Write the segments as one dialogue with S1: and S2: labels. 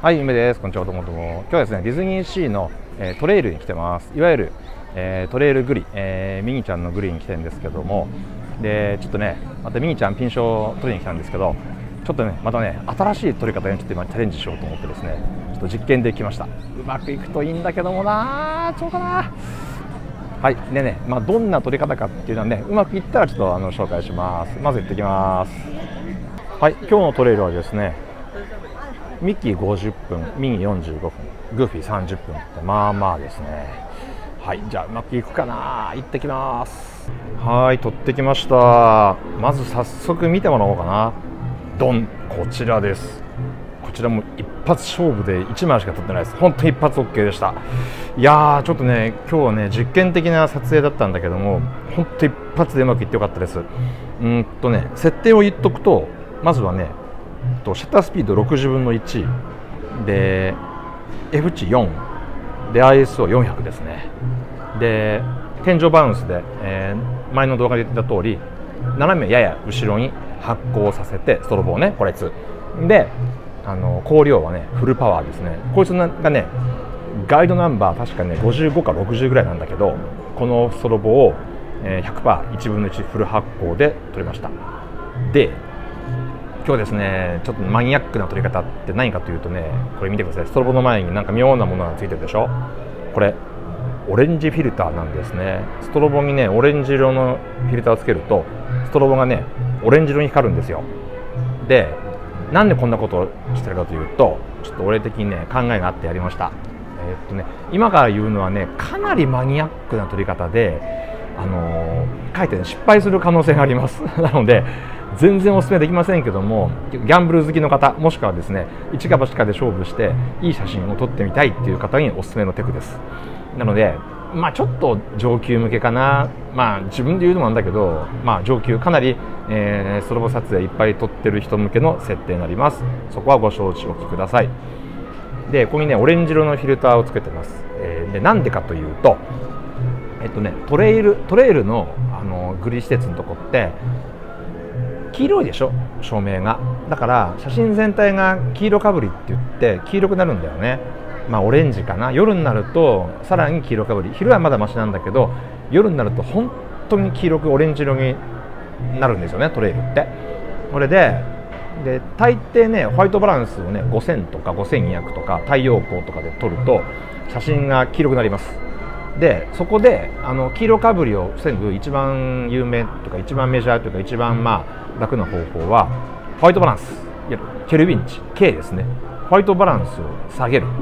S1: はい、梅です。こんにちは。どうもどうも。今日はですね、ディズニーシーの、トレイルに来てます。いわゆる、トレイルグリ、ミニちゃんのグリに来てるんですけども、で、ちょっとね、またミニちゃんピン賞取りに来たんですけど、ちょっとね、またね、新しい取り方にちょっと今チャレンジしようと思ってですね、ちょっと実験できました。うまくいくといいんだけどもな、どうかな。はい、でね、どんな取り方かっていうのはね、うまくいったらちょっと紹介します。まず行ってきます。はい、今日のトレイルはですね、ミッキー50分、ミニ45分、グーフィー30分ってまあまあですね。はい、じゃあうまくいくかな。行ってきます。はい、取ってきました。まず早速見てもらおうかな。ドン、こちらです。こちらも一発勝負で1枚しか取ってないです。本当に一発 OK でした。いやー、ちょっとね、今日はね、実験的な撮影だったんだけども、本当一発でうまくいってよかったです。設定を言っとくと、まずはね、シャッタースピード60分の1で F 値4で ISO400 ですね。で天井バウンスで、前の動画で言ってた通り斜めやや後ろに発光させてストロボをね、これつで光量はねフルパワーですね。こいつがねガイドナンバー確かね55か60ぐらいなんだけど、このストロボを 100%1 分の1フル発光で撮りました。で今日ですね、ちょっとマニアックな撮り方って何かというとね、これ見てください。ストロボの前になんか妙なものがついてるでしょ。これオレンジフィルターなんですね。ストロボにねオレンジ色のフィルターをつけるとストロボがねオレンジ色に光るんですよ。でなんでこんなことをしてるかというと、ちょっと俺的にね考えがあってやりました。今から言うのはねかなりマニアックな撮り方でかえってね失敗する可能性がありますなので全然お勧めできませんけども、ギャンブル好きの方、もしくはですね一か八かで勝負していい写真を撮ってみたいっていう方におすすめのテクです。なのでちょっと上級向けかな。自分で言うのもなんだけど、上級かなり、ストロボ撮影いっぱい撮ってる人向けの設定になります。そこはご承知おきください。でここにねオレンジ色のフィルターをつけてます。でなんでかというとトレイルのグリ施設のとこって黄色いでしょ、照明が。だから写真全体が黄色かぶりって言って黄色くなるんだよね。オレンジかな。夜になるとさらに黄色かぶり、昼はまだマシなんだけど夜になると本当に黄色くオレンジ色になるんですよね、トレイルって。これで大抵ねホワイトバランスをね5000とか5200とか太陽光とかで撮ると写真が黄色くなります。でそこで黄色かぶりを防ぐ一番有名とか一番メジャーというか一番楽な方法はホワイトバランス、いわゆるケルビン値 K ですね。ホワイトバランスを下げる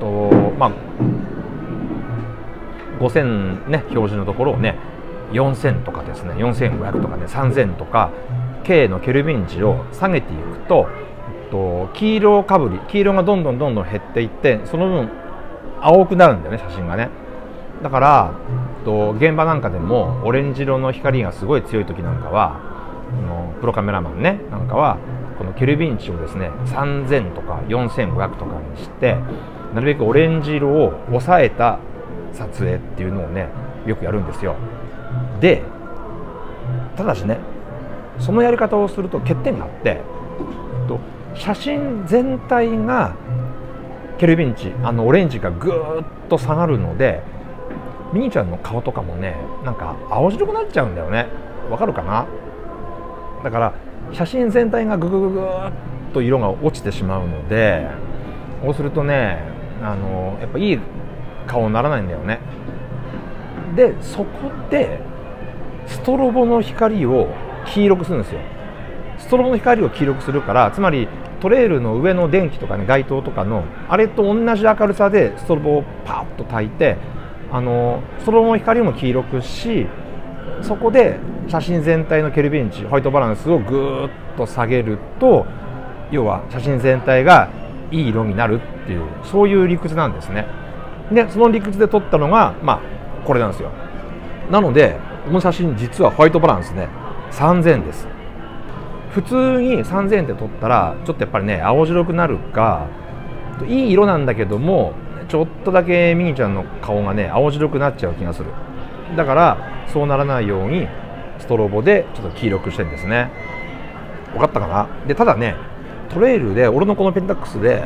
S1: 5000ね標準のところをね4000とかですね4500とかね3000とか K のケルビン値を下げていくと黄色かぶり、黄色がどんどん減っていって、その分青くなるんだよね、写真がね。だから現場なんかでもオレンジ色の光がすごい強い時なんかはプロカメラマンねなんかはこのケルビン値をですね3000とか4500とかにしてなるべくオレンジ色を抑えた撮影っていうのをねよくやるんですよ。でただしねそのやり方をすると欠点があって、写真全体がケルビン値オレンジがぐーっと下がるのでミニちゃんの顔とかもねなんか青白くなっちゃうんだよね。わかるかな。だから写真全体がぐぐぐぐーっと色が落ちてしまうので、そうするとねやっぱいい顔にならないんだよね。でそこでストロボの光を黄色くするんですよ。ストロボの光を黄色くするから、つまりトレイルの上の電気とかね街灯とかのあれと同じ明るさでストロボをパーッと焚いてストロボの光も黄色くし、そこで写真全体のケルビン値ホワイトバランスをぐーっと下げると、要は写真全体がいい色になるっていう、そういう理屈なんですね。でその理屈で撮ったのがこれなんですよ。なのでこの写真実はホワイトバランスね3000です。普通に3000って撮ったらちょっとやっぱりね青白くなるか、いい色なんだけどもちょっとだけミニちゃんの顔がね青白くなっちゃう気がする。だからそうならないようにストロボでちょっと黄色くしてるんですね。分かったかな。でただねトレイルで俺のこのペンタックスで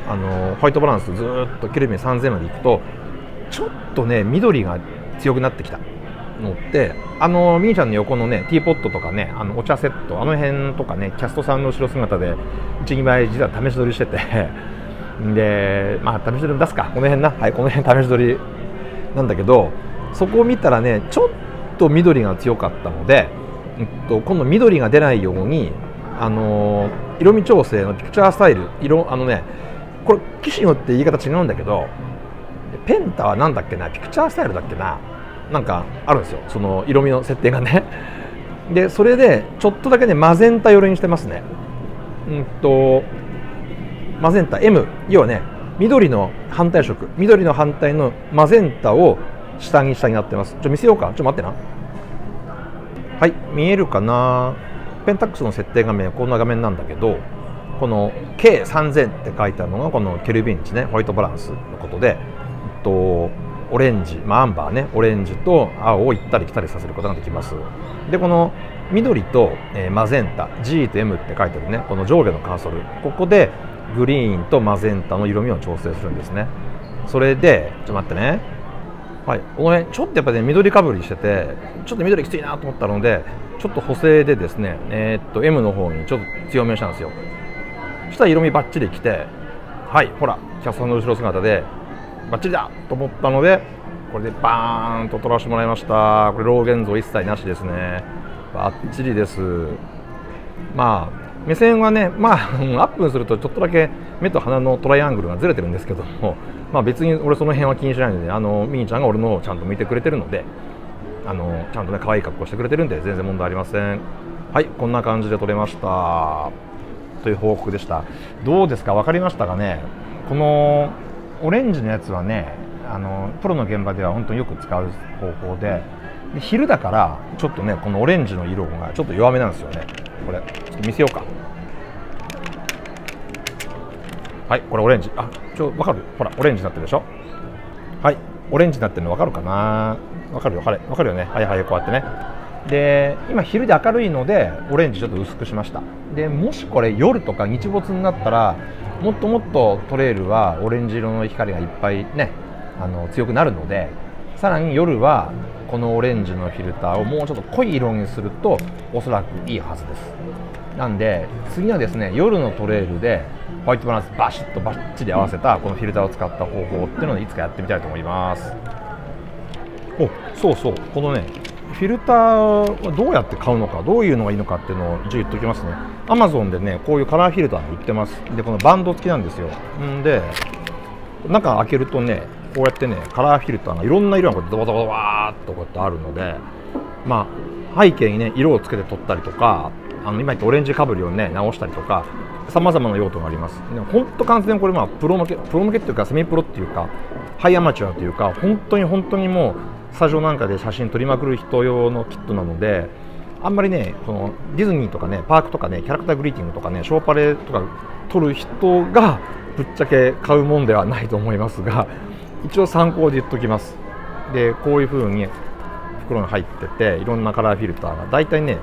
S1: ホワイトバランスずーっとケルビン3000までいくとちょっとね緑が強くなってきたのってミニちゃんの横のねティーポットとかねお茶セット辺とかねキャストさんの後ろ姿で12枚実は試し撮りしててでまあ試し撮り出すかこの辺なはいこの辺試し撮りなんだけどそこを見たらねちょっと緑が強かったので、今度緑が出ないように色味調整のピクチャースタイルこれ機種によって言い方違うんだけどペンタはなんだっけなピクチャースタイルだっけななんかあるんですよその色味の設定がねでそれでちょっとだけねマゼンタ寄りにしてますねマゼンタ M 要はね緑の反対色緑の反対のマゼンタを下になってます。見せようか。待ってな。はい、見えるかな。ペンタックスの設定画面はこんな画面なんだけど、この K3000 って書いてあるのがこのケルビン値ね、ホワイトバランスのことで、オレンジ、アンバーね、オレンジと青を行ったり来たりさせることができます。で、この緑と、マゼンタ、G と M って書いてあるね、この上下のカーソル、ここでグリーンとマゼンタの色味を調整するんですね。それで、待ってね。はい、この辺ちょっとやっぱね緑かぶりしててちょっと緑きついなと思ったのでちょっと補正でですねM の方にちょっと強めにしたんですよ。そしたら色味バッチリきてはいほらキャストの後ろ姿でバッチリだと思ったのでこれでバーンと撮らせてもらいました。これロー現像一切なしですね。バッチリです。まあ目線はねアップにするとちょっとだけ目と鼻のトライアングルがずれてるんですけども別に俺その辺は気にしないのでミニちゃんが俺のをちゃんと見てくれてるのでちゃんとね可愛い格好してくれてるんで全然問題ありません。はいこんな感じで撮れましたという報告でした。どうですか分かりましたかね。このオレンジのやつはねプロの現場では本当によく使う方法で昼だからちょっとねこのオレンジの色がちょっと弱めなんですよね。これちょっと見せようか。はいこれオレンジ分かるほらオレンジになってるでしょ。はいオレンジになってるの分かるかな。分かるよ分かるよね。はいこうやってね。で今昼で明るいのでオレンジちょっと薄くしました。でもしこれ夜とか日没になったらもっともっとトレイルはオレンジ色の光がいっぱいね強くなるのでさらに夜はこのオレンジのフィルターをもうちょっと濃い色にするとおそらくいいはずです。なんで次はですね夜のトレイルでホワイトバランスバシッとバッチリ合わせたこのフィルターを使った方法っていうのをいつかやってみたいと思います。そうこのねフィルターはどうやって買うのかどういうのがいいのかっていうのを一応言っておきますね。Amazon でねこういうカラーフィルター売ってます。でこのバンド付きなんですよ。で中開けるとねこうやってねカラーフィルターがいろんな色がこうやってドバドバドバーっとこうやってあるので背景にね色をつけて撮ったりとか今言ったオレンジかぶりをね直したりとかさまざまな用途があります。本当完全にこれプロ向けっていうかセミプロっていうかハイアマチュアというか本当にもうスタジオなんかで写真撮りまくる人用のキットなのであんまりねこのディズニーとかねパークとかねキャラクターグリーティングとかねショーパレとか撮る人がぶっちゃけ買うもんではないと思いますが一応参考で言っときます。でこういう風に袋に入ってていろんなカラーフィルターがだいたいね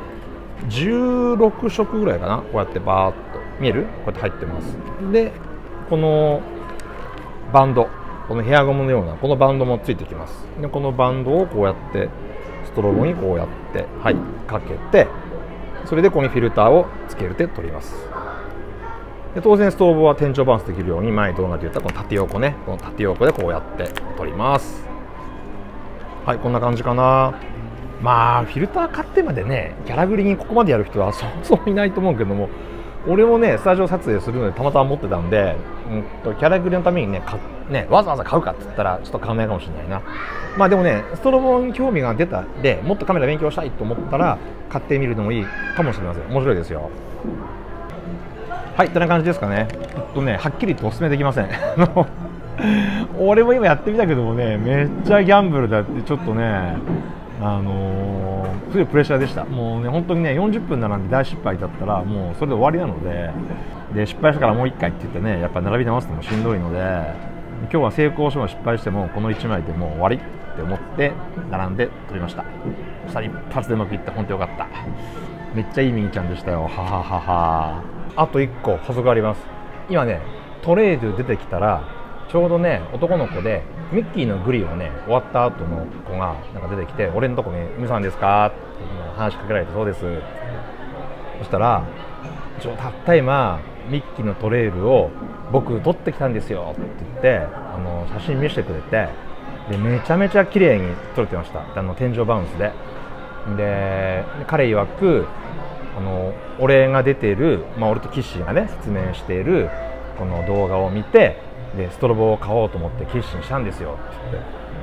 S1: 16色ぐらいかなこうやってバーっと見えるこうやって入ってます。でこのバンドこのヘアゴムのようなこのバンドもついてきます。でこのバンドをこうやってストロボにこうやってかけてそれでここにフィルターをつけるで取ります。で当然ストーブは天井バランスできるように前に動画で言ったこの縦横ねこの縦横でこうやって取ります。はいこんな感じかな。フィルター買ってまでねギャラグリにここまでやる人はそもそもいないと思うけども俺もねスタジオ撮影するのでたまたま持ってたんで、ギャラグリのためにねわざわざ買うかって言ったらちょっと買わないかもしれないな。でもねストロボに興味が出たでもっとカメラ勉強したいと思ったら買ってみるのもいいかもしれません。面白いですよ。はいこんな感じですかね。はっきりとおすすめできません俺も今やってみたけどもねめっちゃギャンブルだってちょっとねすごいプレッシャーでした。もうね本当にね40分並んで大失敗だったらもうそれで終わりなので失敗したからもう1回って言ってねやっぱ並び直すのもしんどいので今日は成功しても失敗してもこの1枚でもう終わりって思って並んで撮りました。そしたら一発でうまくいって本当よかった。めっちゃいいミニちゃんでしたよ。はははは。あと1個補足あります。今ねトレイル出てきたらちょうどね男の子でミッキーのグリをね終わった後の子がなんか出てきて、俺のとこに「海さんですか?」って話しかけられて「そうです」。そしたら「たった今ミッキーのトレイルを僕撮ってきたんですよ」って言って写真見せてくれて、でめちゃめちゃ綺麗に撮れてました。天井バウンスで。で彼曰く俺が出ている、俺とキッシーがね説明しているこの動画を見て、でストロボを買おうと思ってキッシーにしたんですよって言って、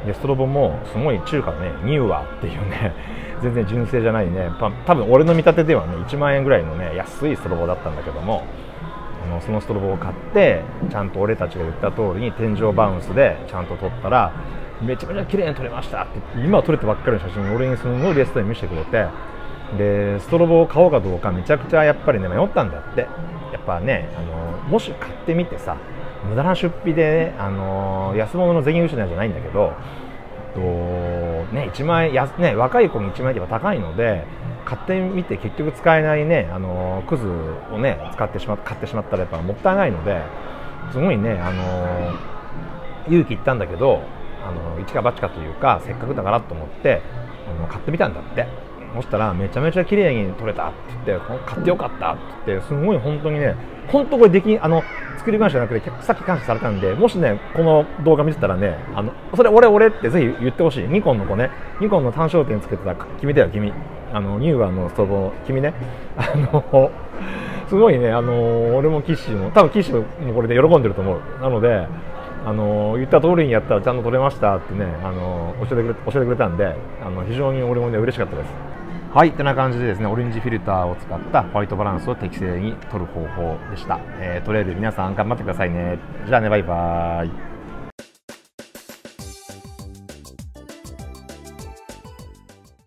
S1: でストロボもすごい中華のねニューアっていうね全然純正じゃないね、多分俺の見立てではね1万円ぐらいのね安いストロボだったんだけども、そのストロボを買ってちゃんと俺たちが言った通りに天井バウンスでちゃんと撮ったらめちゃめちゃ綺麗に撮れましたって言って、今撮れたばっかりの写真を俺にすごいレストに見せてくれて、でストロボを買おうかどうかめちゃくちゃやっぱりね迷ったんだって。やっぱねもし買ってみてさ、無駄な出費で、安物の銭失いじゃないんだけど、1万円ね、若い子に1万円って高いので買ってみて結局使えないねクズをね買ってしまったらやっぱもったいないので、すごいね勇気いったんだけど一か八かというか、せっかくだからと思って買ってみたんだって。そしたらめちゃめちゃ綺麗に撮れたって言って、買ってよかったって言って、すごい本当にね、本当これ作り話じゃなくてさっき感謝されたんで、もしねこの動画見てたらねそれ俺ってぜひ言ってほしい。ニコンの子ね、ニコンの単焦点つけてた君だよ君、ニューアのストロボ君ねすごいね俺もキッシーも多分キッシーもこれで喜んでると思う。なので言った通りにやったらちゃんと撮れましたってね教えてくれたんで非常に俺もね嬉しかったです。はい、てな感じでですね、オレンジフィルターを使ったホワイトバランスを適正に撮る方法でした。トレイル皆さん頑張ってくださいね。じゃあね、バイバーイ。